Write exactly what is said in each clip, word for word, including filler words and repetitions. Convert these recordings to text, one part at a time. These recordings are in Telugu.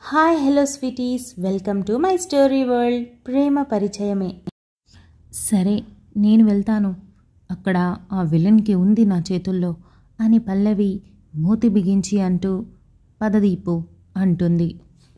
Hi hello sweeties, welcome to my story world. ప్రేమ పరిచయమే. సరే, నేను వెళ్తాను. అక్కడ ఆ విలన్కి ఉంది నా చేతుల్లో అని పల్లవి మూతి బిగించి అంటూ పద దీపు అంటుంది.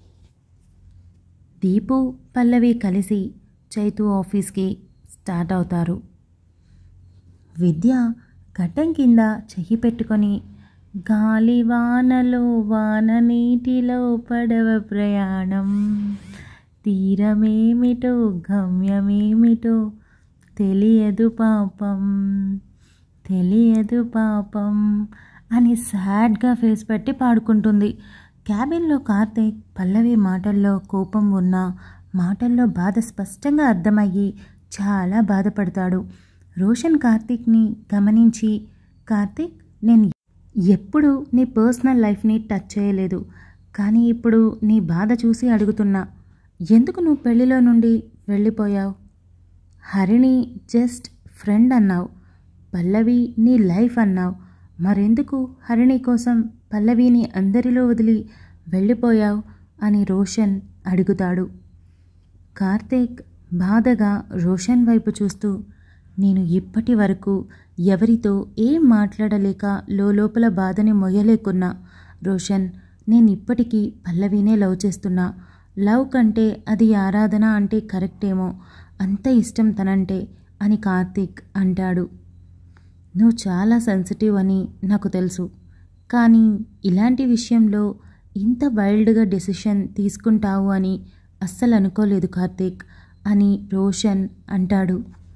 దీపు పల్లవి కలిసి చైతు ఆఫీస్కి స్టార్ట్ అవుతారు. విద్య గడ్డం కింద చెయ్యి పెట్టుకొని గాలి వానలో వాన నీటిలో పడవ ప్రయాణం, తీరమేమిటో గమ్యమేమిటో తెలియదు పాపం తెలియదు పాపం అని సాడ్గా ఫేస్ పెట్టి పాడుకుంటుంది. క్యాబిన్లో కార్తీక్ పల్లవి మాటల్లో కోపం ఉన్నా మాటల్లో బాధ స్పష్టంగా అర్థమయ్యి చాలా బాధపడతాడు. రోషన్ కార్తీక్ని గమనించి, కార్తీక్, నేను ఎప్పుడు నీ పర్సనల్ లైఫ్ని టచ్ చేయలేదు, కానీ ఇప్పుడు నీ బాధ చూసి అడుగుతున్నా, ఎందుకు నువ్వు పెళ్లిలో నుండి వెళ్ళిపోయావు? హరిణి జస్ట్ ఫ్రెండ్ అన్నావు, పల్లవి నీ లైఫ్ అన్నావు, మరెందుకు హరిణి కోసం పల్లవిని అందరిలో వదిలి వెళ్ళిపోయావు అని రోషన్ అడుగుతాడు. కార్తీక్ బాధగా రోషన్ వైపు చూస్తూ, నేను ఇప్పటి వరకు ఎవరితో ఏం మాట్లాడలేక లోపల బాధని మొయ్యలేకున్నా రోషన్, నేను ఇప్పటికీ పల్లవినే లవ్ చేస్తున్నా. లవ్ కంటే అది ఆరాధన అంటే కరెక్టేమో, అంత ఇష్టం తనంటే అని కార్తీక్ అంటాడు. నువ్వు చాలా సెన్సిటివ్ అని నాకు తెలుసు, కానీ ఇలాంటి విషయంలో ఇంత వైల్డ్గా డెసిషన్ తీసుకుంటావు అని అస్సలు అనుకోలేదు కార్తీక్ అని రోషన్ అంటాడు.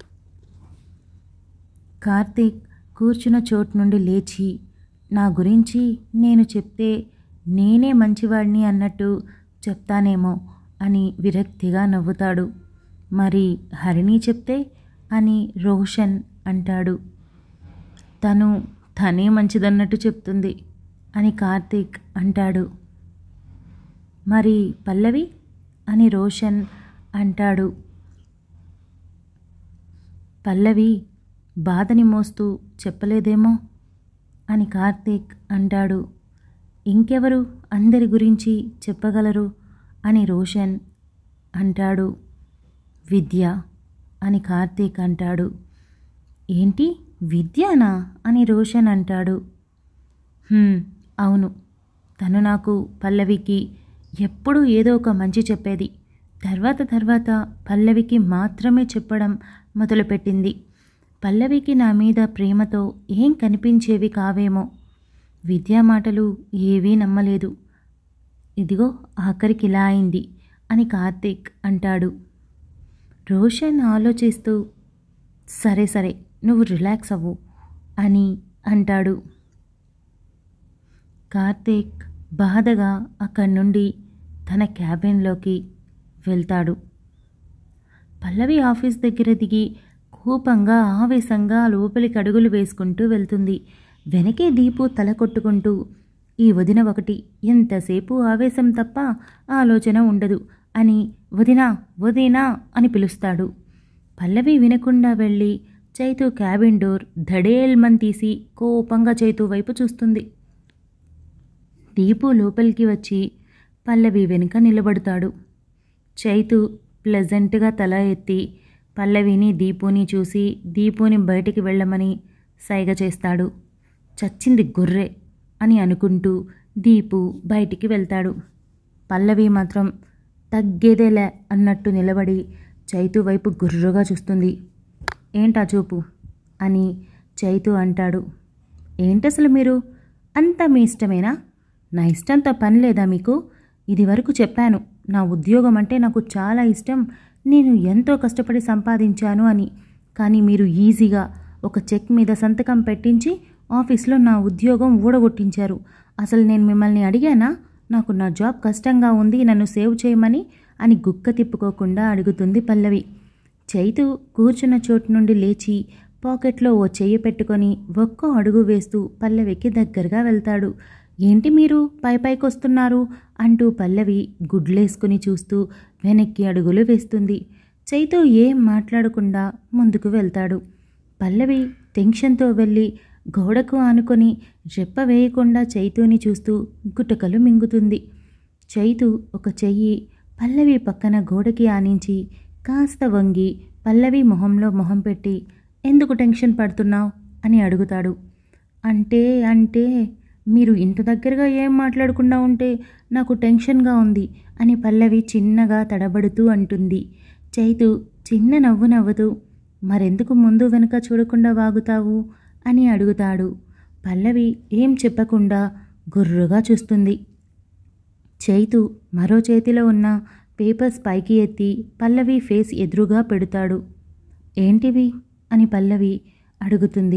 కార్తీక్ కూర్చున్న చోటు నుండి లేచి, నా గురించి నేను చెప్తే నేనే మంచివాడిని అన్నట్టు చెప్తానేమో అని విరక్తిగా నవ్వుతాడు. మరి హరిణి చెప్తే అని రోషన్ అంటాడు. తను తనే మంచిదన్నట్టు చెప్తుంది అని కార్తీక్ అంటాడు. మరి పల్లవి అని రోషన్ అంటాడు. పల్లవి బాధని మోస్తూ చెప్పలేదేమో అని కార్తీక్ అంటాడు. ఇంకెవరు అందరి గురించి చెప్పగలరు అని రోషన్ అంటాడు. విద్య అని కార్తీక్ అంటాడు. ఏంటి, విద్యానా అని రోషన్ అంటాడు. అవును, తను నాకు పల్లవికి ఎప్పుడూ ఏదో ఒక మంచి చెప్పేది. తర్వాత తర్వాత పల్లవికి మాత్రమే చెప్పడం మొదలుపెట్టింది. పల్లవికి నా మీద ప్రేమతో ఏం కనిపించేవి కావేమో. విద్యా మాటలు ఏవీ నమ్మలేదు. ఇదిగో ఆఖరికి ఇలా అయింది అని కార్తీక్ అంటాడు. రోషన్ ఆలోచిస్తూ, సరే సరే నువ్వు రిలాక్స్ అవ్వు అని అంటాడు. కార్తీక్ బాధగా అక్కడి నుండి తన క్యాబిన్లోకి వెళ్తాడు. పల్లవి ఆఫీస్ దగ్గర దిగి కోపంగా ఆవేశంగా లోపలికి అడుగులు వేసుకుంటూ వెళ్తుంది. వెనకే దీపు తల కొట్టుకుంటూ, ఈ వదిన ఒకటి, ఎంతసేపు ఆవేశం తప్ప ఆలోచన ఉండదు అని వదినా వదినా అని పిలుస్తాడు. పల్లవి వినకుండా వెళ్ళి చైతు క్యాబిన్ డోర్ ధడేల్మని తీసి కోపంగా చైతు వైపు చూస్తుంది. దీపు లోపలికి వచ్చి పల్లవి వెనుక నిలబడతాడు. చైతు ప్లెజెంట్గా తల ఎత్తి పల్లవిని దీపుని చూసి దీపుని బయటికి వెళ్ళమని సైగ చేస్తాడు. చచ్చింది గొర్రె అని అనుకుంటూ దీపు బయటికి వెళ్తాడు. పల్లవి మాత్రం తగ్గేదేలే అన్నట్టు నిలబడి చైతు వైపు గుర్రుగా చూస్తుంది. ఏంటా చూపు అని చైతు అంటాడు. ఏంటసలు మీరు, అంతా మీ ఇష్టమేనా? నా ఇష్టంతో పని లేదా మీకు? ఇది వరకు చెప్పాను, నా ఉద్యోగం అంటే నాకు చాలా ఇష్టం, నేను ఎంతో కష్టపడి సంపాదించాను అని. కానీ మీరు ఈజీగా ఒక చెక్ మీద సంతకం పెట్టించి ఆఫీస్లో నా ఉద్యోగం ఊడగొట్టించారు. అసలు నేను మిమ్మల్ని అడిగానా? నాకు నా జాబ్ కష్టంగా ఉంది, నన్ను సేవ్ చేయమని అని గుక్క తిప్పుకోకుండా అడుగుతుంది పల్లవి. చైతు కూర్చున్న చోటు నుండి లేచి పాకెట్లో ఓ చెయ్యి పెట్టుకొని ఒక్కో అడుగు వేస్తూ పల్లవికి దగ్గరగా వెళ్తాడు. ఏంటి మీరు పై పైకి వస్తున్నారు అంటూ పల్లవి గుడ్లేసుకుని చూస్తూ వెనక్కి అడుగులు వేస్తుంది. చైతు ఏం మాట్లాడకుండా ముందుకు వెళ్తాడు. పల్లవి టెన్షన్తో వెళ్ళి గోడకు ఆనుకొని రెప్ప వేయకుండా చైతుని చూస్తూ గుటకలు మింగుతుంది. చైతు ఒక చెయ్యి పల్లవి పక్కన గోడకి ఆనించి కాస్త వంగి పల్లవి మొహంలో మొహం పెట్టి ఎందుకు టెన్షన్ పడుతున్నావు అని అడుగుతాడు. అంటే అంటే మీరు ఇంత దగ్గరగా ఏం మాట్లాడకుండా ఉంటే నాకు టెన్షన్గా ఉంది అని పల్లవి చిన్నగా తడబడుతూ అంటుంది. చైతు చిన్న నవ్వు నవ్వుతూ మరెందుకు ముందు వెనుక చూడకుండా వాగుతావు అని అడుగుతాడు. పల్లవి ఏం చెప్పకుండా గుర్రుగా చూస్తుంది. చైతు మరో చేతిలో ఉన్న పేపర్స్ పైకి ఎత్తి పల్లవి ఫేస్ ఎదురుగా పెడతాడు. ఏంటివి అని పల్లవి అడుగుతుంది.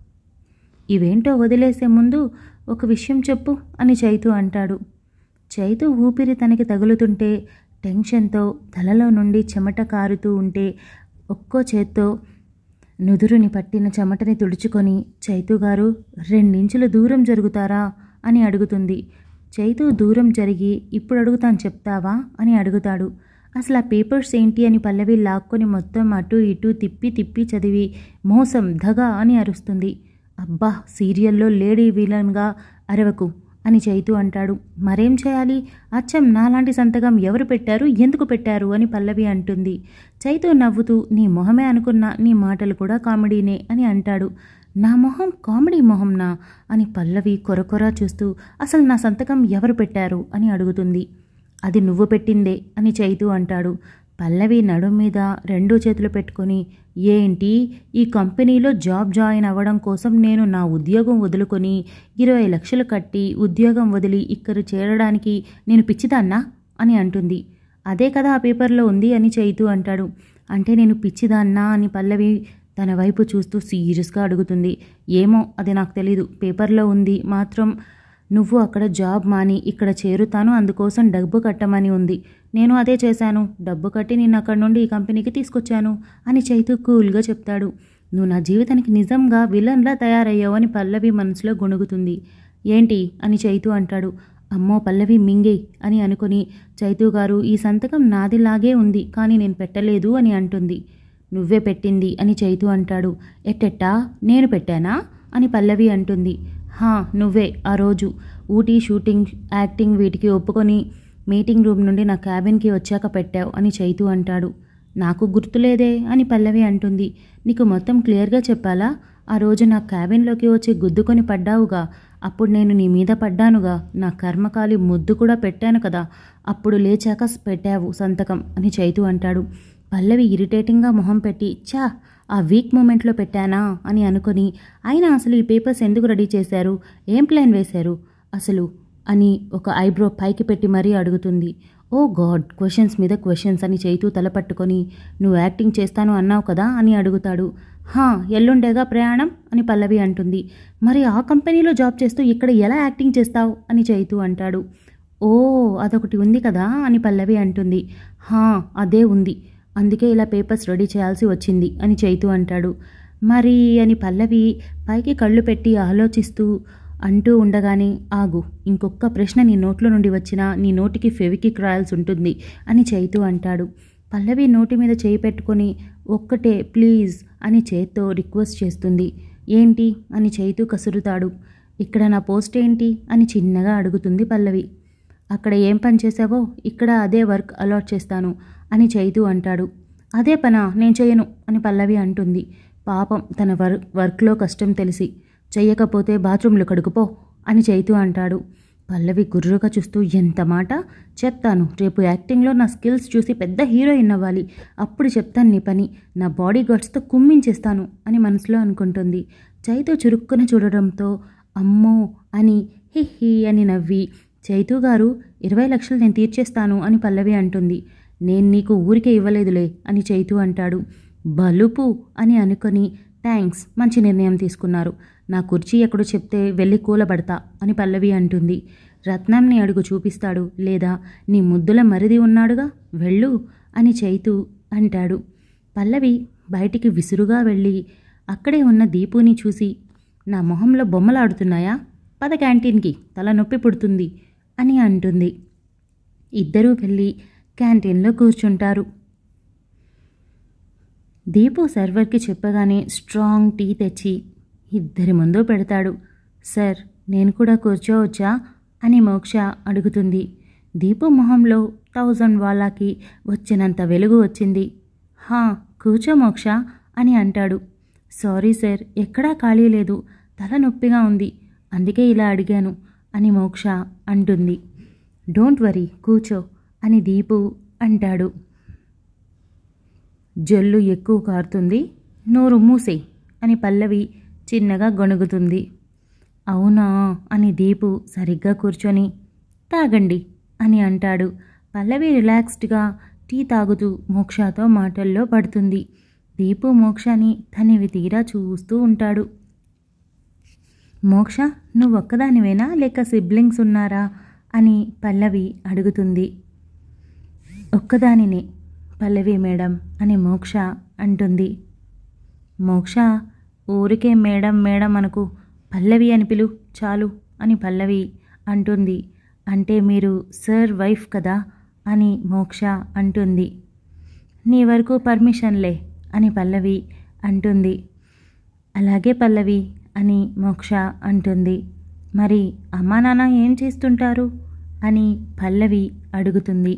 ఇవేంటో వదిలేసే ముందు ఒక విషయం చెప్పు అని చైతు అంటాడు. చైతు ఊపిరి తనకి తగులుతుంటే టెన్షన్తో తలలో నుండి చెమట కారుతూ ఉంటే ఒక్కో చేత్తో నుదురుని పట్టిన చెమటని తుడుచుకొని చైతు గారు రెండించులు దూరం జరుగుతారా అని అడుగుతుంది. చైతు దూరం జరిగి ఇప్పుడు అడుగుతాను చెప్తావా అని అడుగుతాడు. అసలు ఆ పేపర్స్ ఏంటి అని పల్లవి లాక్కొని మొత్తం అటు ఇటు తిప్పి తిప్పి చదివి మోసం దగ అని అరుస్తుంది. అబ్బా సీరియల్లో లేడీ విలన్గా అరవకు అని చైతు అంటాడు. మరేం చేయాలి? అచ్చం నాలాంటి సంతకం ఎవరు పెట్టారు, ఎందుకు పెట్టారు అని పల్లవి అంటుంది. చైతు నవ్వుతూ నీ మొహమే అనుకున్నా, నీ మాటలు కూడా కామెడీనే అని అంటాడు. నా మొహం కామెడీ మొహంనా అని పల్లవి కొరకొరా చూస్తూ అసలు నా సంతకం ఎవరు పెట్టారు అని అడుగుతుంది. అది నువ్వు పెట్టిందే అని చైతు అంటాడు. పల్లవి నడుం మీద రెండు చేతులు పెట్టుకొని ఏంటి ఈ కంపెనీలో జాబ్ జాయిన్ అవ్వడం కోసం నేను నా ఉద్యోగం వదులుకొని ఇరవై లక్షలు కట్టి ఉద్యోగం వదిలి ఇక్కడ చేరడానికి నేను పిచ్చిదాన్నా అని అంటుంది. అదే కదా ఆ పేపర్లో ఉంది అని చైతు అంటాడు. అంటే నేను పిచ్చిదాన్నా అని పల్లవి తన వైపు చూస్తూ సీరియస్గా అడుగుతుంది. ఏమో అది నాకు తెలీదు, పేపర్లో ఉంది మాత్రం నువ్వు అక్కడ జాబ్ మాని ఇక్కడ చేరుతాను అందుకోసం డబ్బు కట్టమని ఉంది. నేను అదే చేశాను, డబ్బు కట్టి నేను అక్కడ నుండి ఈ కంపెనీకి తీసుకొచ్చాను అని చైతు కూల్గా చెప్తాడు. నువ్వు నా జీవితానికి నిజంగా విలన్లా తయారయ్యావు అని పల్లవి మనసులో గొణుగుతుంది. ఏంటి అని చైతు అంటాడు. అమ్మో పల్లవి మింగే అని అనుకుని చైతు గారు ఈ సంతకం నాదిలాగే ఉంది కానీ నేను పెట్టలేదు అని అంటుంది. నువ్వే పెట్టింది అని చైతు అంటాడు. ఎట్టెట్టా నేను పెట్టానా అని పల్లవి అంటుంది. హా నువ్వే ఆ రోజు ఊటీ షూటింగ్ యాక్టింగ్ వీటికి ఒప్పుకొని మీటింగ్ రూమ్ నుండి నా క్యాబిన్కి వచ్చాక పెట్టావు అని చైతు అంటాడు. నాకు గుర్తులేదే అని పల్లవి అంటుంది. నీకు మొత్తం క్లియర్గా చెప్పాలా? ఆ రోజు నా క్యాబిన్లోకి వచ్చి గుద్దుకొని పడ్డావుగా, అప్పుడు నేను నీ మీద పడ్డానుగా, నా కర్మకాలి ముద్దు కూడా పెట్టాను కదా, అప్పుడు లేచాక పెట్టావు సంతకం అని చైతు అంటాడు. పల్లవి ఇరిటేటింగ్గా మొహం పెట్టి చా ఆ వీక్ మూమెంట్లో పెట్టానా అని అనుకొని అయినా అసలు ఈ పేపర్స్ ఎందుకు రెడీ చేశారు, ఏం ప్లాన్ వేశారు అసలు అని ఒక ఐబ్రో పైకి పెట్టి మరీ అడుగుతుంది. ఓ గాడ్ క్వశ్చన్స్ మీద క్వశ్చన్స్ అని చైతు తల పట్టుకొని నువ్వు యాక్టింగ్ చేస్తాను అన్నావు కదా అని అడుగుతాడు. హా ఎల్లుండేగా ప్రయాణం అని పల్లవి అంటుంది. మరి ఆ కంపెనీలో జాబ్ చేస్తూ ఇక్కడ ఎలా యాక్టింగ్ చేస్తావు అని చైతు అంటాడు. ఓ అదొకటి ఉంది కదా అని పల్లవి అంటుంది. హా అదే ఉంది, అందుకే ఇలా పేపర్స్ రెడీ చేయాల్సి వచ్చింది అని చైతు అంటాడు. మరి అని పల్లవి పైకి కళ్ళు పెట్టి ఆలోచిస్తూ అంటూ ఉండగానే ఆగు, ఇంకొక ప్రశ్న నీ నోట్లో నుండి వచ్చినా నీ నోటికి ఫెవికిక్ రాయాల్సి ఉంటుంది అని చైతు అంటాడు. పల్లవి నోటి మీద చేయి పెట్టుకొని ఒక్కటే ప్లీజ్ అని చేత్తో రిక్వెస్ట్ చేస్తుంది. ఏంటి అని చైతు కసురుతాడు. ఇక్కడ నా పోస్ట్ ఏంటి అని చిన్నగా అడుగుతుంది పల్లవి. అక్కడ ఏం పని చేసావో ఇక్కడ అదే వర్క్ అలాట్ చేస్తాను అని చైతు అంటాడు. అదే పనా, నేను చేయను అని పల్లవి అంటుంది. పాపం తన వర్ వర్క్లో కష్టం తెలిసి చెయ్యకపోతే బాత్రూంలో కడుగుపో అని చైతు అంటాడు. పల్లవి గుర్రుగా చూస్తూ ఎంత మాట, చెప్తాను రేపు యాక్టింగ్లో నా స్కిల్స్ చూసి పెద్ద హీరోయిన్ అవ్వాలి, అప్పుడు చెప్తాను నీ పని, నా బాడీ గార్డ్స్తో కుమ్మించేస్తాను అని మనసులో అనుకుంటుంది. చైతు చురుక్కున చూడడంతో అమ్మో అని హి హి అని నవ్వి చైతు గారు ఇరవై లక్షలు నేను తీర్చేస్తాను అని పల్లవి అంటుంది. నేను నీకు ఊరికే ఇవ్వలేదులే అని చైతు అంటాడు. బలుపు అని అనుకొని థ్యాంక్స్ మంచి నిర్ణయం తీసుకున్నారు, నా కుర్చీ ఎక్కడో చెప్తే వెళ్ళి కూలబడతా అని పల్లవి అంటుంది. రత్నంని అడుగు చూపిస్తాడు, లేదా నీ ముద్దుల మరిది ఉన్నాడుగా వెళ్ళు అని చైతు అంటాడు. పల్లవి బయటికి విసురుగా వెళ్ళి అక్కడే ఉన్న దీపుని చూసి నా మొహంలో బొమ్మలాడుతున్నాయా, పద క్యాంటీన్కి తల నొప్పి పుడుతుంది అని అంటుంది. ఇద్దరూ వెళ్ళి క్యాంటీన్లో కూర్చుంటారు. దీపు సర్వర్కి చెప్పగానే స్ట్రాంగ్ టీ తెచ్చి ఇద్దరి ముందు పెడతాడు. సార్ నేను కూడా కూర్చోవచ్చా అని మోక్ష అడుగుతుంది. దీపు మొహంలో థౌజండ్ వాళ్ళకి వచ్చినంత వెలుగు వచ్చింది. హా, కూర్చో మోక్ష అని అంటాడు. సారీ సార్, ఎక్కడా ఖాళీ లేదు, తల నొప్పిగా ఉంది, అందుకే ఇలా అడిగాను అని మోక్ష అంటుంది. డోంట్ వరీ, కూర్చో అని దీపు అంటాడు. జల్లు ఎక్కువ కారుతుంది, నోరు మూసే అని పల్లవి చిన్నగా గొణుగుతుంది. అవునా అని దీపు సరిగ్గా కూర్చొని తాగండి అని అంటాడు. పల్లవి రిలాక్స్డ్గా టీ తాగుతూ మోక్షతో మాటల్లో పడుతుంది. దీపు మోక్షని తనివి తీరా చూస్తూ ఉంటాడు. మోక్ష, నువ్వు ఒక్కదానివేనా లేక సిబ్లింగ్స్ ఉన్నారా అని పల్లవి అడుగుతుంది. ఒక్కదానినే పల్లవి మేడం అని మోక్ష అంటుంది. మోక్ష, ఊరికే మేడం మేడం అనుకు, పల్లవి అని పిలు చాలు అని పల్లవి అంటుంది. అంటే మీరు సర్ వైఫ్ కదా అని మోక్ష అంటుంది. నీ వరకు పర్మిషన్లే అని పల్లవి అంటుంది. అలాగే పల్లవి అని మోక్ష అంటుంది. మరి అమ్మా నాన్న ఏం చేస్తుంటారు అని పల్లవి అడుగుతుంది.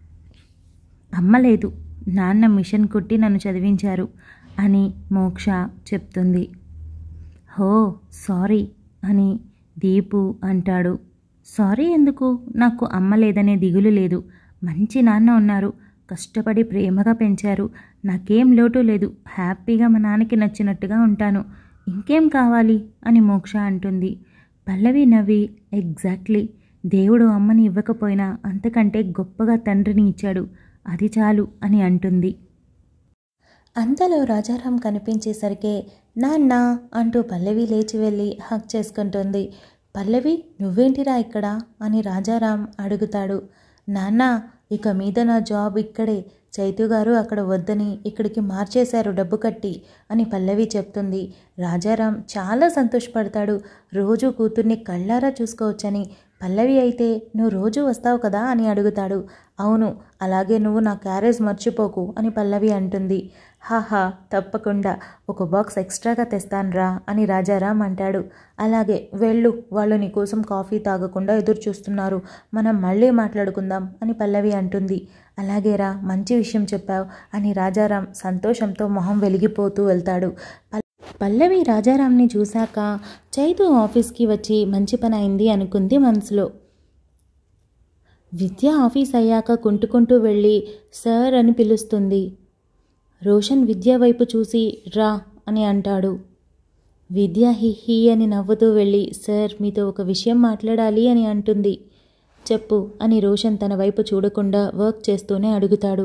అమ్మ లేదు, నాన్న మిషన్ కుట్టి నన్ను చదివించారు అని మోక్ష చెప్తుంది. హో సారీ అని దీపు అంటాడు. సారీ ఎందుకు, నాకు అమ్మ లేదనే దిగులు లేదు, మంచి నాన్న ఉన్నారు, కష్టపడి ప్రేమగా పెంచారు, నాకేం లోటు లేదు, హ్యాపీగా మా నాన్నకి నచ్చినట్టుగా ఉంటాను, ఇంకేం కావాలి అని మోక్ష అంటుంది. పల్లవి నవ్వి ఎగ్జాక్ట్లీ, దేవుడు అమ్మని ఇవ్వకపోయినా అంతకంటే గొప్పగా తండ్రిని ఇచ్చాడు, అది చాలు అని అంటుంది. అంతలో రాజారాం కనిపించేసరికే నాన్న అంటూ పల్లవి లేచి వెళ్ళి హక్ చేసుకుంటుంది. పల్లవి, నువ్వేంటిరా ఇక్కడ అని రాజారాం అడుగుతాడు. నాన్న, ఇక మీద నా జాబ్ ఇక్కడే, చైతు గారు అక్కడ వద్దని ఇక్కడికి మార్చేశారు డబ్బు కట్టి అని పల్లవి చెప్తుంది. రాజారాం చాలా సంతోషపడతాడు. రోజు కూతుర్ని కళ్ళారా చూసుకోవచ్చని. పల్లవి అయితే నువ్వు రోజు వస్తావు కదా అని అడుగుతాడు. అవును, అలాగే నువ్వు నా క్యారేజ్ మర్చిపోకు అని పల్లవి అంటుంది. హాహా, తప్పకుండా ఒక బాక్స్ ఎక్స్ట్రాగా తెస్తానురా అని రాజారాం అంటాడు. అలాగే వెళ్ళు, వాళ్ళు నీ కోసం కాఫీ తాగకుండా ఎదురు చూస్తున్నారు, మనం మళ్ళీ మాట్లాడుకుందాం అని పల్లవి అంటుంది. అలాగేరా, మంచి విషయం చెప్పావు అని రాజారాం సంతోషంతో మొహం వెలిగిపోతూ వెళ్తాడు. పల్లవి రాజారాంని చూశాక చైతు ఆఫీస్కి వచ్చి మంచి పని అయింది అనుకుంది మనసులో. విద్య ఆఫీస్ అయ్యాక కుంటుకుంటూ వెళ్ళి సార్ అని పిలుస్తుంది. రోషన్ విద్య వైపు చూసి రా అని అంటాడు. విద్య హి హీ అని నవ్వుతూ వెళ్ళి సార్, మీతో ఒక విషయం మాట్లాడాలి అని అంటుంది. చెప్పు అని రోషన్ తన వైపు చూడకుండా వర్క్ చేస్తూనే అడుగుతాడు.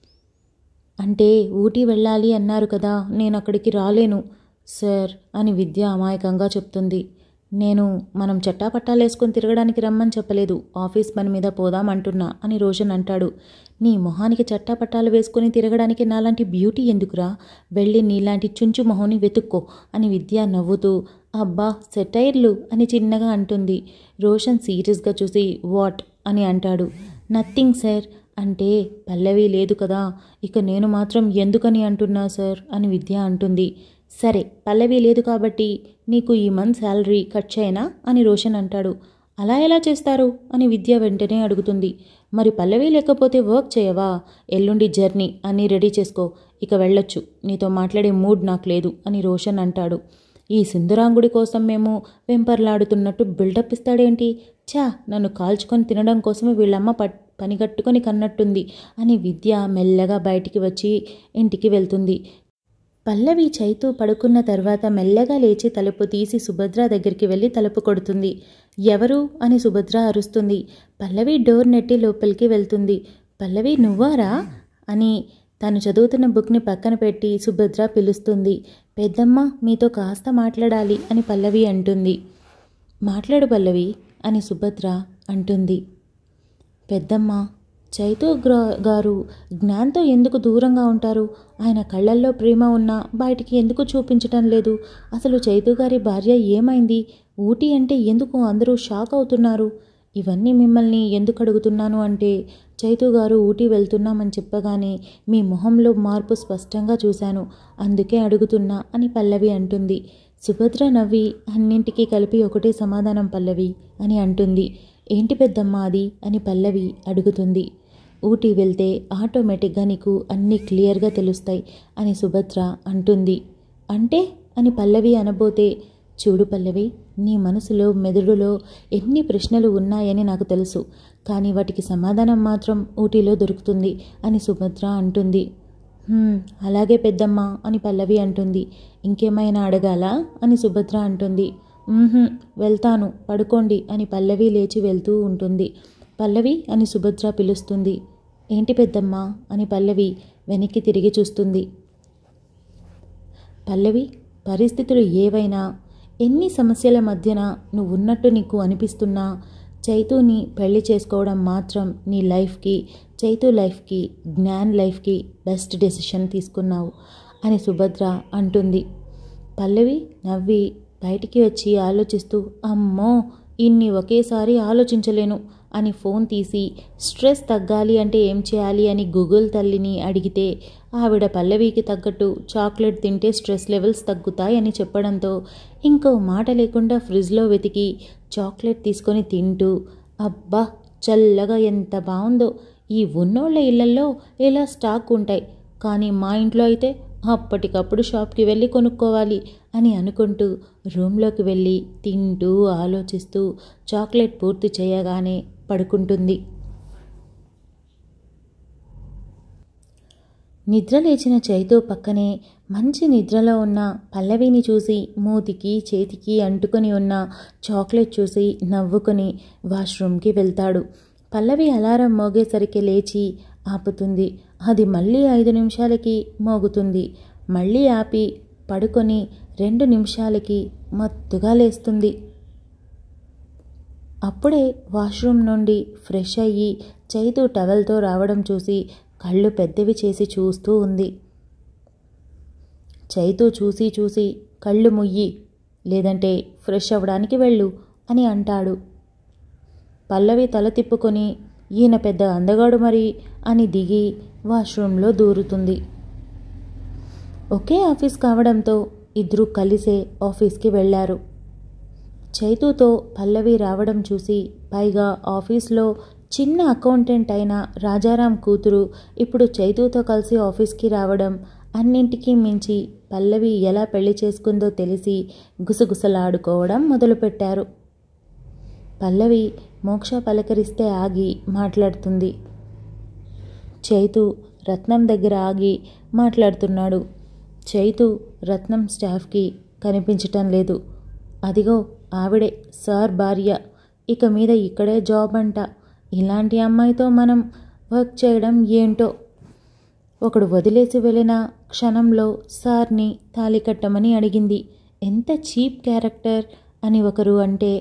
అంటే ఊటీ వెళ్ళాలి అన్నారు కదా, నేను అక్కడికి రాలేను సార్ అని విద్య అమాయకంగా చెప్తుంది. నేను మనం చట్టాపట్టాలు వేసుకొని తిరగడానికి రమ్మని చెప్పలేదు, ఆఫీస్ పని మీద పోదామంటున్నా అని రోషన్ అంటాడు. నీ మొహానికి చట్టాపట్టాలు వేసుకొని తిరగడానికి నాలాంటి బ్యూటీ ఎందుకురా, వెళ్ళి నీలాంటి చుంచు మొహంని వెతుక్కో అని విద్య నవ్వుతూ అబ్బా సెటైర్లు అని చిన్నగా అంటుంది. రోషన్ సీరియస్గా చూసి వాట్ అని అంటాడు. నథింగ్ సార్ అంటే పల్లవి లేదు కదా, ఇక నేను మాత్రం ఎందుకని అంటున్నా సార్ అని విద్య అంటుంది. సరే, పల్లవి లేదు కాబట్టి నీకు ఈ మంత్ శాలరీ కట్ చేయనా అని రోషన్ అంటాడు. అలా ఎలా చేస్తారు అని విద్య వెంటనే అడుగుతుంది. మరి పల్లవి లేకపోతే వర్క్ చేయవా, ఎల్లుండి జర్నీ అన్నీ రెడీ చేసుకో, ఇక వెళ్ళొచ్చు, నీతో మాట్లాడే మూడ్ నాకు లేదు అని రోషన్ అంటాడు. ఈ సింధురాంగుడి కోసం మేము వెంపర్లాడుతున్నట్టు బిల్డప్ ఇస్తాడేంటి, చా, నన్ను కాల్చుకొని తినడం కోసమే వీళ్ళమ్మ పట్ పనిగట్టుకొని కన్నట్టుంది అని విద్య మెల్లగా బయటికి వచ్చి ఇంటికి వెళ్తుంది. పల్లవి చైతు పడుకున్న తర్వాత మెల్లగా లేచి తలుపు తీసి సుభద్ర దగ్గరికి వెళ్ళి తలుపు కొడుతుంది. ఎవరు అని సుభద్ర అరుస్తుంది. పల్లవి డోర్ నెట్టి లోపలికి వెళ్తుంది. పల్లవి నువ్వారా అని తను చదువుతున్న బుక్ని పక్కన పెట్టి సుభద్ర పిలుస్తుంది. పెద్దమ్మ మీతో కాస్త మాట్లాడాలి అని పల్లవి అంటుంది. మాట్లాడు పల్లవి అని సుభద్ర అంటుంది. పెద్దమ్మ, చైతు గారు జ్ఞాన్తో ఎందుకు దూరంగా ఉంటారు, ఆయన కళ్ళల్లో ప్రేమ ఉన్నా బయటికి ఎందుకు చూపించటం లేదు, అసలు చైతు గారి భార్య ఏమైంది, ఊటీ అంటే ఎందుకు అందరూ షాక్ అవుతున్నారు, ఇవన్నీ మిమ్మల్ని ఎందుకు అడుగుతున్నాను అంటే చైతు గారు ఊటీ వెళ్తున్నామని చెప్పగానే మీ మొహంలో మార్పు స్పష్టంగా చూశాను, అందుకే అడుగుతున్నా అని పల్లవి అంటుంది. సుభద్ర నవ్వి అన్నింటికీ కలిపి ఒకటే సమాధానం పల్లవి అని అంటుంది. ఏంటి పెద్దమ్మా అది అని పల్లవి అడుగుతుంది. ఊటీ వెళ్తే ఆటోమేటిక్గా నీకు అన్నీ క్లియర్గా తెలుస్తాయి అని సుభద్ర అంటుంది. అంటే అని పల్లవి అనబోతే, చూడు పల్లవి, నీ మనసులో మెదడులో ఎన్ని ప్రశ్నలు ఉన్నాయని నాకు తెలుసు, కానీ వాటికి సమాధానం మాత్రం ఊటీలో దొరుకుతుంది అని సుభద్ర అంటుంది. అలాగే పెద్దమ్మ అని పల్లవి అంటుంది. ఇంకేమైనా అడగాలా అని సుభద్ర అంటుంది. వెళ్తాను, పడుకోండి అని పల్లవి లేచి వెళ్తూ ఉంటుంది. పల్లవి అని సుభద్ర పిలుస్తుంది. ఏంటి పెద్దమ్మ అని పల్లవి వెనక్కి తిరిగి చూస్తుంది. పల్లవి, పరిస్థితులు ఏవైనా, ఎన్ని సమస్యల మధ్యన నువ్వు ఉన్నట్టు నీకు అనిపిస్తున్నా చైతుని పెళ్లి చేసుకోవడం మాత్రం నీ లైఫ్కి, చైతు లైఫ్కి, జ్ఞాన్ లైఫ్కి బెస్ట్ డెసిషన్ తీసుకున్నావు అని సుభద్ర అంటుంది. పల్లవి నవ్వి బయటికి వచ్చి ఆలోచిస్తూ, అమ్మో ఇన్ని ఒకేసారి ఆలోచించలేను అని ఫోన్ తీసి స్ట్రెస్ తగ్గాలి అంటే ఏం చేయాలి అని గూగుల్ తల్లిని అడిగితే ఆవిడ పల్లవికి తగ్గట్టు చాక్లెట్ తింటే స్ట్రెస్ లెవెల్స్ తగ్గుతాయని చెప్పడంతో ఇంకో మాట లేకుండా ఫ్రిడ్జ్లో వెతికి చాక్లెట్ తీసుకొని తింటూ, అబ్బా చల్లగా ఎంత బాగుందో, ఈ ఉన్నోళ్ళ ఇళ్లల్లో ఇలా స్టాక్ ఉంటాయి, కానీ మా ఇంట్లో అయితే అప్పటికప్పుడు షాప్కి వెళ్ళి కొనుక్కోవాలి అని అనుకుంటూ రూమ్లోకి వెళ్ళి తింటూ ఆలోచిస్తూ చాక్లెట్ పూర్తి చేయగానే పడుకుంటుంది. నిద్ర లేచిన చైతు పక్కనే మంచి నిద్రలో ఉన్న పల్లవిని చూసి మూతికి చేతికి అంటుకొని ఉన్న చాక్లెట్ చూసి నవ్వుకొని వాష్రూమ్కి వెళ్తాడు. పల్లవి అలారం మోగేసరికి లేచి ఆపుతుంది. అది మళ్ళీ ఐదు నిమిషాలకి మోగుతుంది. మళ్ళీ ఆపి పడుకొని రెండు నిమిషాలకి మత్తుగా లేస్తుంది. అప్పుడే వాష్రూమ్ నుండి ఫ్రెష్ అయ్యి చైతు టవల్తో రావడం చూసి కళ్ళు పెద్దవి చేసి చూస్తూ ఉంది. చైతు చూసి చూసి కళ్ళు ముయ్యి, లేదంటే ఫ్రెష్ అవ్వడానికి వెళ్ళు అని అంటాడు. పల్లవి తల తిప్పుకొని, ఈయన పెద్ద అందగాడు మరి అని దిగి వాష్రూమ్లో దూరుతుంది. ఒకే ఆఫీస్ కావడంతో ఇద్దరూ కలిసే ఆఫీస్కి వెళ్ళారు. చైతుతో పల్లవి రావడం చూసి, పైగా ఆఫీస్లో చిన్న అకౌంటెంట్ అయిన రాజారాం కూతురు ఇప్పుడు చైతుతో కలిసి ఆఫీస్కి రావడం, అన్నింటికీ మించి పల్లవి ఎలా పెళ్లి చేసుకుందో తెలిసి గుసగుసలాడుకోవడం మొదలుపెట్టారు. పల్లవి మోక్ష పలకరిస్తే ఆగి మాట్లాడుతుంది. చైతు రత్నం దగ్గర ఆగి మాట్లాడుతున్నాడు. చైతు రత్నం స్టాఫ్కి కనిపించటం లేదు. అదిగో ఆవిడే సార్ భార్య, ఇక మీద ఇక్కడే జాబ్ అంట. ఇలాంటి అమ్మాయితో మనం వర్క్ చేయడం ఏంటో. ఒకడు వదిలేసి వెళ్ళిన క్షణంలో సార్ని తాళి కట్టమని అడిగింది. ఎంత చీప్ క్యారెక్టర్ అని ఒకరు అంటే,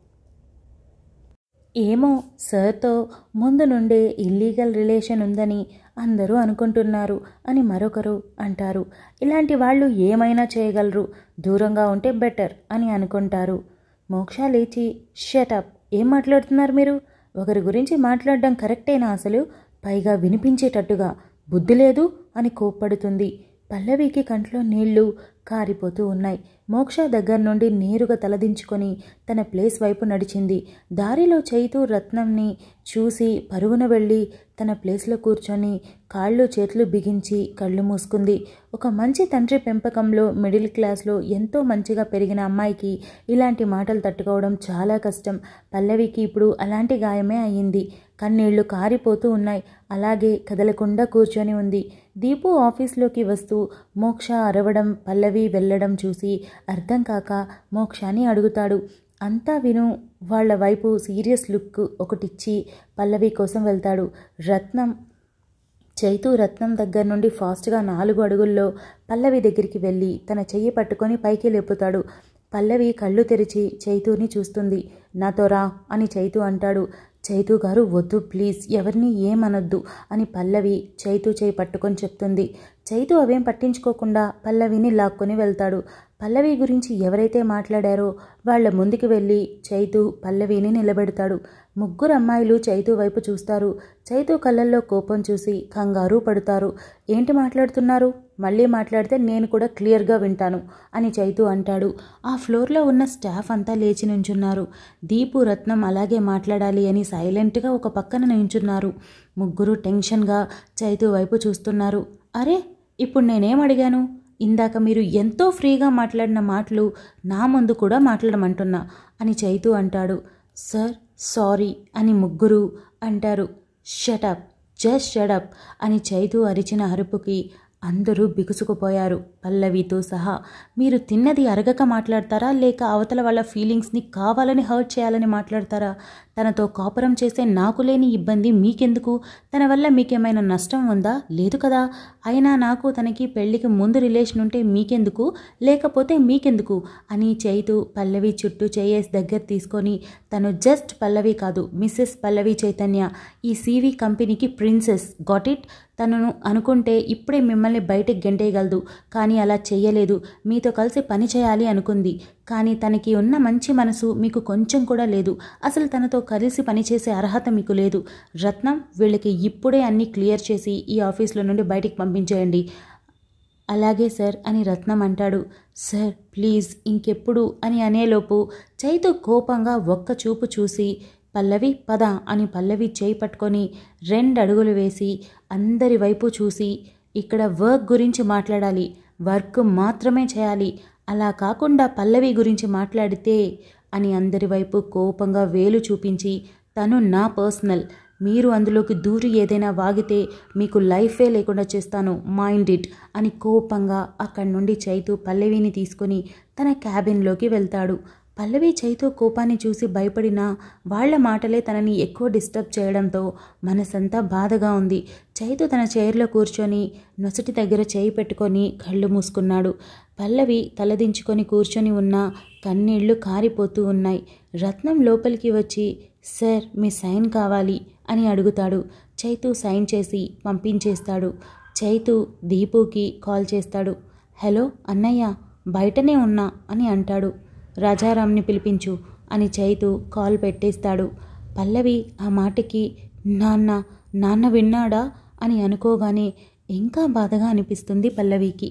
ఏమో సార్తో ముందు నుండే ఇల్లీగల్ రిలేషన్ ఉందని అందరూ అనుకుంటున్నారు అని మరొకరు అంటారు. ఇలాంటి వాళ్ళు ఏమైనా చేయగలరు, దూరంగా ఉంటే బెటర్ అని అనుకుంటారు. మోక్ష లేచి, షటప్, ఏం మాట్లాడుతున్నారు మీరు? ఒకరి గురించి మాట్లాడడం కరెక్టేనా అసలు? పైగా వినిపించేటట్టుగా, బుద్ధి లేదు అని కోప్పడుతుంది. పల్లవికి కంట్లో నీళ్లు కారిపోతూ ఉన్నాయి. మోక్ష దగ్గర నుండి నేరుగా తలదించుకొని తన ప్లేస్ వైపు నడిచింది. దారిలో చైతు రత్నంని చూసి పరుగున వెళ్ళి తన ప్లేస్లో కూర్చొని కాళ్ళు చేతులు బిగించి కళ్ళు మూసుకుంది. ఒక మంచి తండ్రి పెంపకంలో మిడిల్ క్లాస్లో ఎంతో మంచిగా పెరిగిన అమ్మాయికి ఇలాంటి మాటలు తట్టుకోవడం చాలా కష్టం. పల్లవికి ఇప్పుడు అలాంటి గాయమే అయ్యింది. కన్నీళ్లు కారిపోతూ ఉన్నాయి. అలాగే కదలకుండా కూర్చొని ఉంది. దీపు ఆఫీస్లోకి వస్తూ మోక్ష అరవడం, పల్లవి వెళ్ళడం చూసి అర్థం కాక మోక్షాన్ని అడుగుతాడు. అంతా విను వాళ్ల వైపు సీరియస్ లుక్ ఒకటిచ్చి పల్లవి కోసం వెళ్తాడు. రత్నం చైతు రత్నం దగ్గర నుండి ఫాస్ట్గా నాలుగు అడుగుల్లో పల్లవి దగ్గరికి వెళ్ళి తన చెయ్యి పట్టుకొని పైకి లేపుతాడు. పల్లవి కళ్ళు తెరిచి చైతుని చూస్తుంది. నాతో రా అని చైతు అంటాడు. చైతు గారు వద్దు ప్లీజ్, ఎవరిని ఏమనొద్దు అని పల్లవి చైతు చేయి పట్టుకొని చెప్తుంది. చైతు అవేం పట్టించుకోకుండా పల్లవిని లాక్కొని వెళ్తాడు. పల్లవి గురించి ఎవరైతే మాట్లాడారో వాళ్ల ముందుకు వెళ్ళి చైతు పల్లవిని నిలబెడతాడు. ముగ్గురు అమ్మాయిలు చైతు వైపు చూస్తారు. చైతు కళ్ళల్లో కోపం చూసి కంగారు పడతారు. ఏంటి మాట్లాడుతున్నారు మళ్ళీ మాట్లాడితే నేను కూడా క్లియర్గా వింటాను అని చైతు అంటాడు. ఆ ఫ్లోర్లో ఉన్న స్టాఫ్ అంతా లేచి నుంచున్నారు. దీపు, రత్నం అలాగే మాట్లాడాలి అని సైలెంట్గా ఒక పక్కన నించున్నారు. ముగ్గురు టెన్షన్గా చైతు వైపు చూస్తున్నారు. అరే, ఇప్పుడు నేనేం అడిగాను? ఇందాక మీరు ఎంతో ఫ్రీగా మాట్లాడిన మాటలు నా ముందు కూడా మాట్లాడమంటున్నా అని చైతు అంటాడు. సార్ సారీ అని ముగ్గురు అంటారు. షటప్, జస్ట్ షటప్ అని చైతు అరిచిన అరుపుకి అందరూ బిగుసుకుపోయారు, పల్లవితో సహా. మీరు తిన్నది అరగక మాట్లాడతారా, లేక అవతల వాళ్ళ ఫీలింగ్స్ని కావాలని హర్ట్ చేయాలని మాట్లాడతారా? తనతో కాపురం చేసే నాకు లేని ఇబ్బంది మీకెందుకు? తన వల్ల మీకేమైనా నష్టం ఉందా? లేదు కదా. అయినా నాకు తనకి పెళ్లికి ముందు రిలేషన్ ఉంటే మీకెందుకు, లేకపోతే మీకెందుకు అని చైతు పల్లవి చుట్టూ చేయేసి దగ్గర తీసుకొని, తను జస్ట్ పల్లవి కాదు, మిస్సెస్ పల్లవి చైతన్య, ఈ సీవీ కంపెనీకి ప్రిన్సెస్, గాట్ ఇట్? తనను అనుకుంటే ఇప్పుడే మిమ్మల్ని బయటకు గెంటేయగలదు, కానీ అలా చెయ్యలేదు. మీతో కలిసి పని చేయాలి అనుకుంది, కానీ తనకి ఉన్న మంచి మనసు మీకు కొంచెం కూడా లేదు. అసలు తనతో కలిసి పనిచేసే అర్హత మీకు లేదు. రత్నం, వీళ్ళకి ఇప్పుడే అన్నీ క్లియర్ చేసి ఈ ఆఫీస్లో నుండి బయటికి పంపించేయండి. అలాగే సార్ అని రత్నం అంటాడు. సార్ ప్లీజ్ ఇంకెప్పుడు అని అనేలోపు చైతు కోపంగా ఒక్క చూపు చూసి, పల్లవి పద అని పల్లవి చేయి పట్టుకొని రెండు అడుగులు వేసి అందరి వైపు చూసి, ఇక్కడ వర్క్ గురించి మాట్లాడాలి, వర్క్ మాత్రమే చేయాలి, అలా కాకుండా పల్లవి గురించి మాట్లాడితే అని అందరి వైపు కోపంగా వేలు చూపించి, తను నా పర్సనల్, మీరు అందులోకి దూరి ఏదైనా వాగితే మీకు లైఫే లేకుండా చేస్తాను, మైండ్ ఇట్ అని కోపంగా అక్కడి నుండి చైతు పల్లవిని తీసుకొని తన క్యాబిన్లోకి వెళ్తాడు. పల్లవి చైతు కోపాన్ని చూసి భయపడినా వాళ్ల మాటలే తనని ఎక్కువ డిస్టర్బ్ చేయడంతో మనసంతా బాధగా ఉంది. చైతు తన చైర్లో కూర్చొని నొసటి దగ్గర చేయి పెట్టుకొని కళ్ళు మూసుకున్నాడు. పల్లవి తలదించుకొని కూర్చొని ఉన్న కన్నీళ్లు కారిపోతూ ఉన్నాయి. రత్నం లోపలికి వచ్చి, సార్ మీ సైన్ కావాలి అని అడుగుతాడు. చైతు సైన్ చేసి పంపించేస్తాడు. చైతు దీపుకి కాల్ చేస్తాడు. హలో అన్నయ్య, బయటనే ఉన్నా అని అంటాడు. రాజారాంని పిలిపించు అని చైతు కాల్ పెట్టేస్తాడు. పల్లవి ఆ మాటకి నాన్న నాన్న విన్నాడా అని అనుకోగానే ఇంకా బాధగా అనిపిస్తుంది పల్లవికి.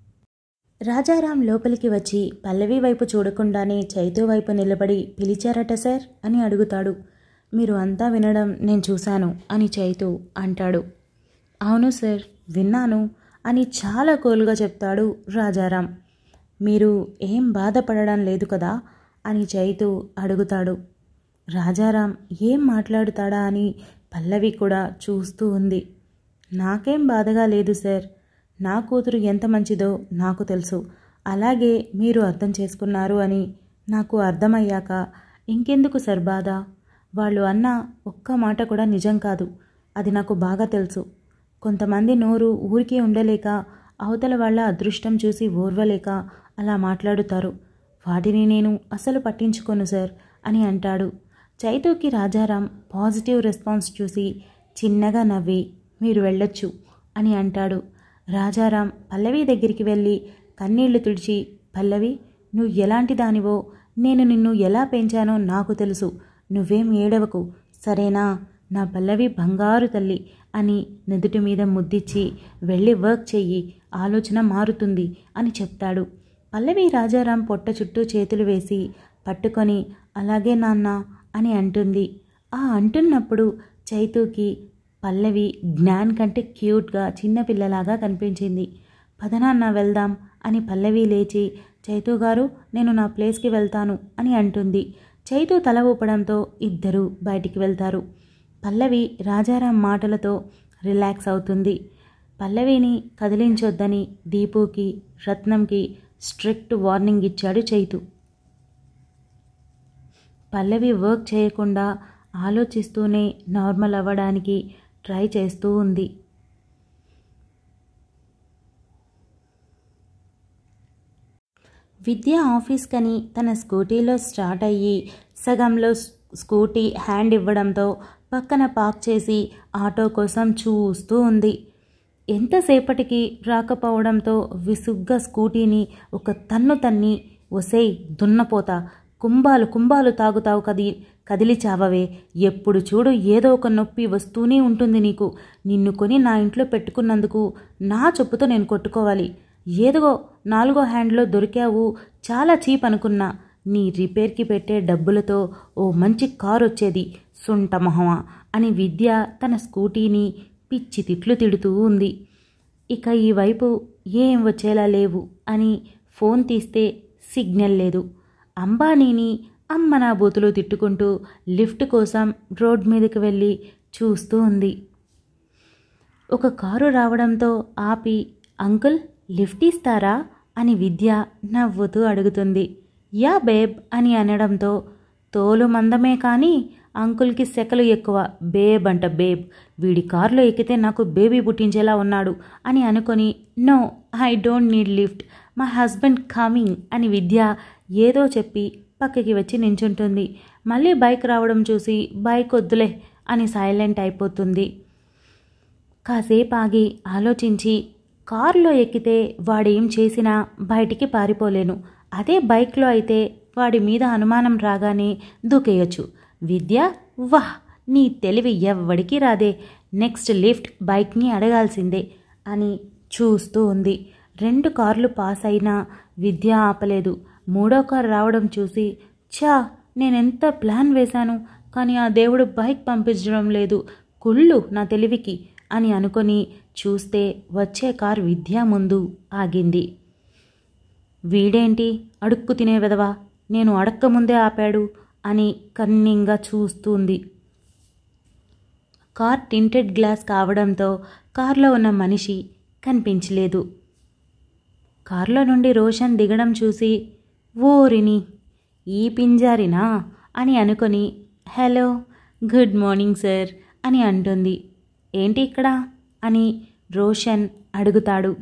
రాజారాం లోపలికి వచ్చి పల్లవి వైపు చూడకుండానే చైతు వైపు నిలబడి, పిలిచారట సార్ అని అడుగుతాడు. మీరు అంతా వినడం నేను చూశాను అని చైతు అంటాడు. అవును సార్ విన్నాను అని చాలా కూల్గా చెప్తాడు రాజారాం. మీరు ఏం బాధపడడం లేదు కదా అని చైతు అడుగుతాడు. రాజారాం ఏం మాట్లాడుతాడా అని పల్లవి కూడా చూస్తూ ఉంది. నాకేం బాధగా లేదు సార్, నా కూతురు ఎంత మంచిదో నాకు తెలుసు, అలాగే మీరు అర్థం చేసుకున్నారు అని నాకు అర్థమయ్యాక ఇంకెందుకు సార్ బాధ? వాళ్ళు అన్న ఒక్క మాట కూడా నిజం కాదు, అది నాకు బాగా తెలుసు. కొంతమంది నోరు ఊరికే ఉండలేక, అవతల వాళ్ళ అదృష్టం చూసి ఓర్వలేక అలా మాట్లాడుతారు. వాటిని నేను అసలు పట్టించుకోను సార్ అని అంటాడు. చైతుకి రాజారాం పాజిటివ్ రెస్పాన్స్ చూసి చిన్నగా నవ్వి, మీరు వెళ్ళొచ్చు అని అంటాడు. రాజారాం పల్లవి దగ్గరికి వెళ్ళి కన్నీళ్లు తుడిచి, పల్లవి నువ్వు ఎలాంటి దానివో, నేను నిన్ను ఎలా పెంచానో నాకు తెలుసు, నువ్వేం ఏడవకు సరేనా, నా పల్లవి బంగారు తల్లి అని నుదుటి మీద ముద్దిచ్చి వెళ్ళి వర్క్ చెయ్యి, ఆలోచన మారుతుంది అని చెప్తాడు. పల్లవి రాజారాం పొట్ట చుట్టూ చేతులు వేసి పట్టుకొని అలాగే నాన్న అని అంటుంది. ఆ అంటున్నప్పుడు చైతుకి పల్లవి జ్ఞాన్ కంటే క్యూట్గా చిన్నపిల్లలాగా కనిపించింది. పదనాన్న వెళ్దాం అని పల్లవి లేచి, చైతు గారు నేను నా ప్లేస్కి వెళ్తాను అని అంటుంది. చైతు తల ఊపడంతో ఇద్దరూ బయటికి వెళ్తారు. పల్లవి రాజారాం మాటలతో రిలాక్స్ అవుతుంది. పల్లవిని కదిలించొద్దని దీపుకి, రత్నంకి స్ట్రిక్ట్ వార్నింగ్ ఇచ్చాడు చైతు. పల్లవి వర్క్ చేయకుండా ఆలోచిస్తూనే నార్మల్ అవ్వడానికి ట్రై చేస్తూ ఉంది. విద్య ఆఫీస్కని తన స్కూటీలో స్టార్ట్ అయ్యి సగంలో స్కూటీ హ్యాండ్ ఇవ్వడంతో పక్కన పార్క్ చేసి ఆటో కోసం చూస్తూ ఉంది. ఎంతసేపటికి రాకపోవడంతో విసుగ్గా స్కూటీని ఒక తన్ను తన్ని, ఒసేయ్ దున్నపోతా, కుంభాలు కుంభాలు తాగుతావు కది కదిలి చావవే. ఎప్పుడు చూడు ఏదో ఒక నొప్పి వస్తూనే ఉంటుంది నీకు. నిన్ను కొని నా ఇంట్లో పెట్టుకున్నందుకు నా చొప్పుతో నేను కొట్టుకోవాలి. ఏదో నాలుగో హ్యాండ్లో దొరికావు, చాలా చీప్ అనుకున్నా. నీ రిపేర్కి పెట్టే డబ్బులతో ఓ మంచి కారు వచ్చేది, సుంట మొహమా అని విద్య తన స్కూటీని పిచ్చి తిట్లు తిడుతూ ఉంది. ఇక ఈ వైపు ఏం వచ్చేలా లేవు అని ఫోన్ తీస్తే సిగ్నల్ లేదు. అంబానీని అమ్మ నా బూతులు తిట్టుకుంటూ లిఫ్ట్ కోసం రోడ్ మీదకి వెళ్ళి చూస్తూ ఉంది. ఒక కారు రావడంతో ఆపి, అంకుల్ లిఫ్ట్ ఇస్తారా అని విద్య నవ్వుతూ అడుగుతుంది. యా బేబ్ అని అనడంతో, తోలు మందమే కానీ అంకుల్కి సెకలు ఎక్కువ, బేబ్ అంట బేబ్. వీడి కారులో ఎక్కితే నాకు బేబీ పుట్టించేలా ఉన్నాడు అని అనుకొని, no I don't need lift, my husband coming అని విద్య ఏదో చెప్పి పక్కకి వచ్చి నించుంటుంది. మళ్ళీ బైక్ రావడం చూసి బైక్ వద్దులే అని సైలెంట్ అయిపోతుంది. కాసేపు ఆగి ఆలోచించి, కారులో ఎక్కితే వాడేం చేసినా బయటికి పారిపోలేను. అదే బైక్లో అయితే వాడి మీద అనుమానం రాగానే దూకేయచ్చు. విద్య, వాహ్ నీ తెలివి ఎవ్వడికి రాదే, నెక్స్ట్ లిఫ్ట్ బైక్ని అడగాల్సిందే అని చూస్తూ ఉంది. రెండు కార్లు పాస్ అయినా విద్య ఆపలేదు. మూడో కారు రావడం చూసి, ఛా నేనెంత ప్లాన్ వేశాను, కానీ ఆ దేవుడు బైక్ పంపించడం లేదు, కుళ్ళు నా తెలివికి అని అనుకొని చూస్తే వచ్చే కారు విద్య ముందు ఆగింది. వీడేంటి అడుక్కు తినే వెదవా, నేను అడక్క ముందే ఆపాడు అని కన్నింగా చూస్తుంది. కార్ టింటెడ్ గ్లాస్ కావడంతో కారులో ఉన్న మనిషి కనిపించలేదు. కారులో నుండి రోషన్ దిగడం చూసి, ఓరిని ఈ పింజారినా అని అనుకొని, హలో గుడ్ మార్నింగ్ సార్ అని అంటుంది. ఏంటి ఇక్కడ అని రోషన్ అడుగుతాడు.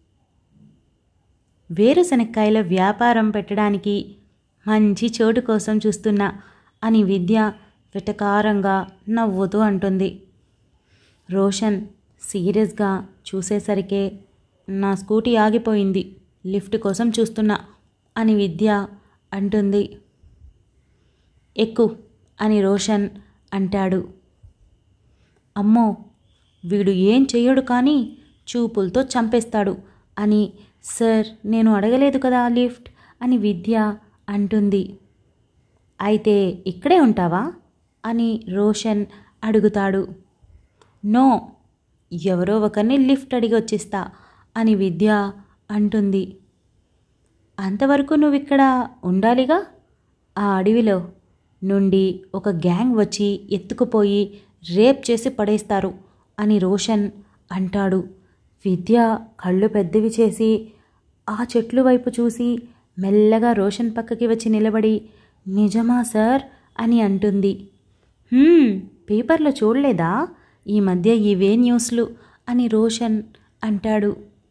వేరుశనక్కాయల వ్యాపారం పెట్టడానికి మంచి చోటు కోసం చూస్తున్నా అని విద్య వెటకారంగా నవ్వుతూ అంటుంది. రోషన్ సీరియస్గా చూసేసరికే, నా స్కూటీ ఆగిపోయింది, లిఫ్ట్ కోసం చూస్తున్నా అని విద్య అంటుంది. ఎక్కు అని రోషన్ అంటాడు. అమ్మో వీడు ఏం చెయ్యడు కానీ చూపులతో చంపేస్తాడు అని, సార్ నేను అడగలేదు కదా లిఫ్ట్ అని విద్య అంటుంది. అయితే ఇక్కడే ఉంటావా అని రోషన్ అడుగుతాడు. నో ఎవరో ఒకరిని లిఫ్ట్ అడిగి వచ్చిస్తా అని విద్య అంటుంది. అంతవరకు నువ్వు ఇక్కడ ఉండాలిగా, ఆ అడవిలో నుండి ఒక గ్యాంగ్ వచ్చి ఎత్తుకుపోయి రేప్ చేసి పడేస్తారు అని రోషన్ అంటాడు. విద్య కళ్ళు పెద్దవి చేసి ఆ చెట్లు వైపు చూసి మెల్లగా రోషన్ పక్కకి వచ్చి నిలబడి, నిజమా సార్ అని అంటుంది. పేపర్లో చూడలేదా ఈ మధ్య ఇవే న్యూస్లు అని రోషన్ అంటాడు.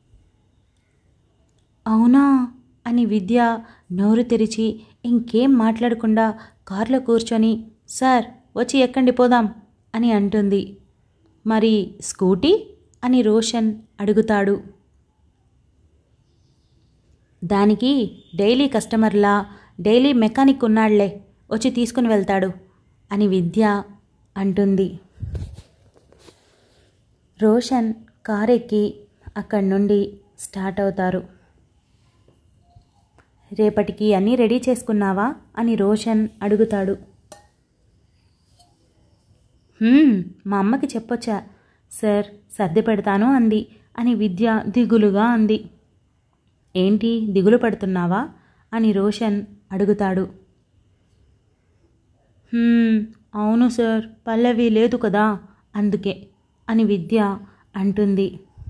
అవునా అని విద్య నోరు తెరిచి ఇంకేం మాట్లాడకుండా కారులో కూర్చొని, సార్ వచ్చి ఎక్కండి పోదాం అని అంటుంది. మరి స్కూటీ అని రోషన్ అడుగుతాడు. దానికి డైలీ కస్టమర్లా డైలీ మెకానిక్ ఉన్నాళ్లే, వచ్చి తీసుకుని వెళ్తాడు అని విద్య అంటుంది. రోషన్ కారెక్కి అక్కడి నుండి స్టార్ట్ అవుతారు. రేపటికి అన్నీ రెడీ చేసుకున్నావా అని రోషన్ అడుగుతాడు. మా అమ్మకి చెప్పొచ్చా సార్, సర్ది పెడతాను అంది అని విద్య దిగులుగా అంది. ఏంటి దిగులు పడుతున్నావా అని రోషన్ అడుగుతాడు. అవును సార్, పల్లవి లేదు కదా అందుకే అని విద్య అంటుంది.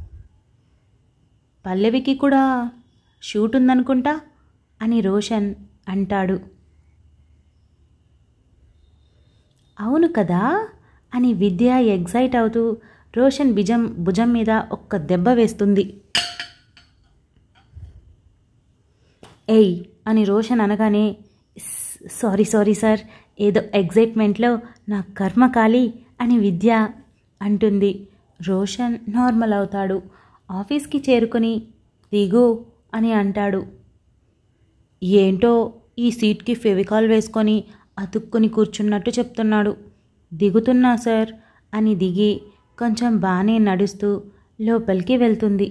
పల్లవికి కూడా షూట్ ఉందనుకుంటా అని రోషన్ అంటాడు. అవును కదా అని విద్య ఎగ్జైట్ అవుతూ రోషన్ భుజం భుజం మీద ఒక్క దెబ్బ వేస్తుంది. ఏయ్ అని రోషన్ అనగానే, సారీ సారీ సార్, ఏదో ఎగ్జైట్మెంట్లో నా కర్మ కాలి అని విద్య అంటుంది. రోషన్ నార్మల్ అవుతాడు. ఆఫీస్కి చేరుకొని దిగు అని అంటాడు. ఏంటో ఈ సీట్కి ఫెవికాల్ వేసుకొని అతుక్కుని కూర్చున్నట్టు చెప్తున్నాడు. దిగుతున్నా సార్ అని దిగి కొంచెం బాగానే నడుస్తూ లోపలికి వెళ్తుంది.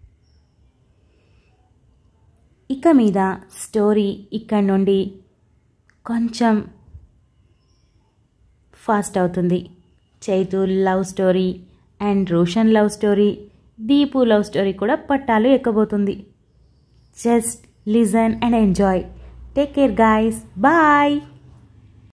ఇక మీద స్టోరీ ఇక్కడి నుండి కొంచెం ఫాస్ట్ అవుతుంది. Chaitu love story and Roshan love story, Deepu love story కూడా పట్టాలు ఎక్కబోతుంది. Just listen and enjoy. Take care guys, bye.